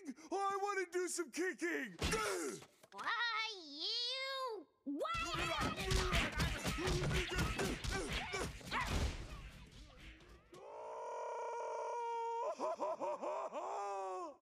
kicking? Oh, I want to do some kicking. Why, you? What?